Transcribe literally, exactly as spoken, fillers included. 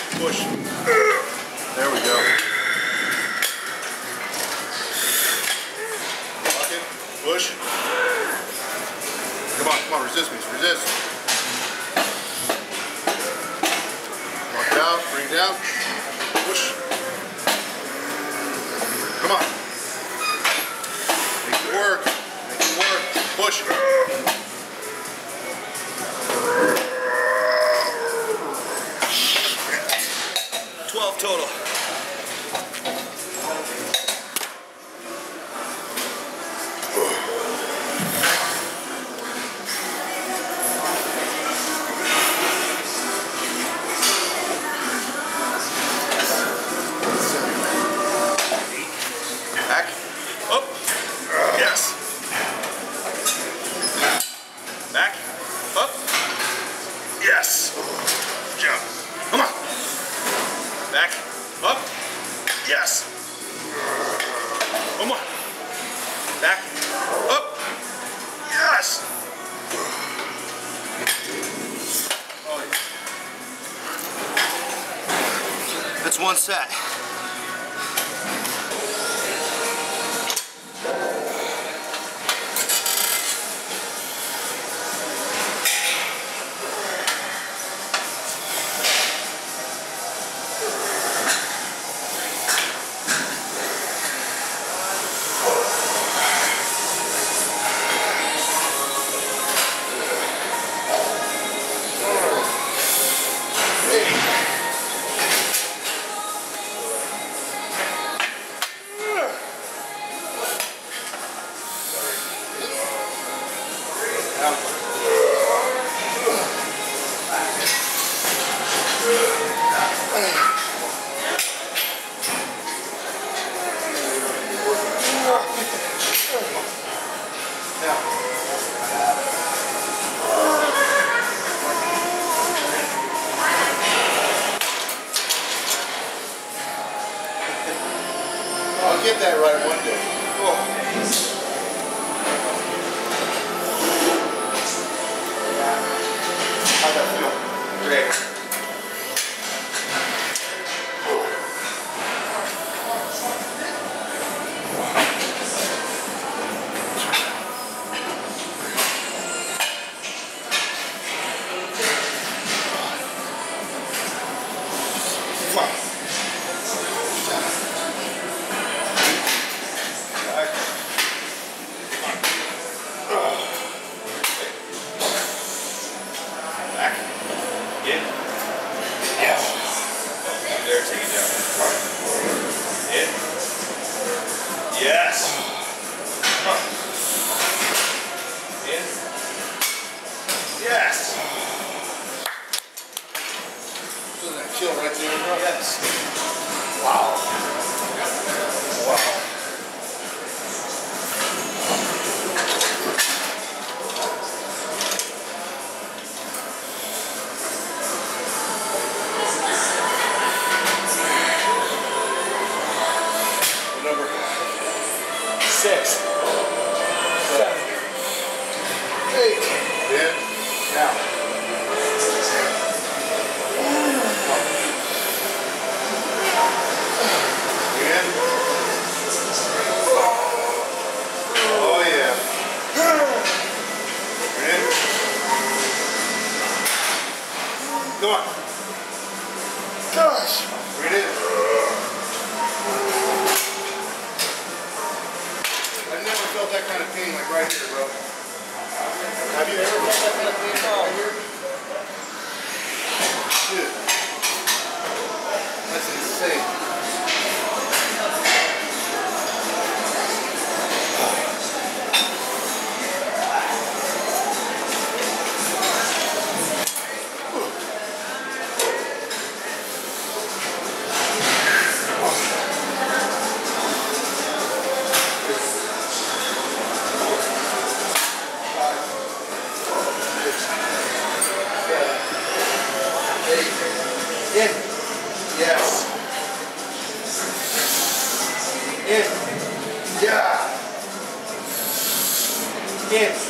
Push. There we go. Lock it. Push. Come on, come on, resist me, resist. Lock it out, bring it down. Push. Come on. Make it work. Make it work. Push. twelve total. Back. Up. Yes. Back. Up. Yes. Jump. Come on. Back. Up. Yes. One more. Back. Up. Yes. Oh, yeah. That's one set. I'll get that right one day. Oh. How'd that feel? Great. Come on. In. Yes. There, take it down. In. Yes. Come on. In. Yes. Feel that chill right there, bro? Yes. Wow. Wow. Six, seven, eight, in, now. In. Oh yeah. In. Come on. Gosh. Breathe in. Felt that kind of pain like right here, bro. Have you ever felt that kind of pain right here? Dude. That's insane. In. Yes. In. Yeah. In.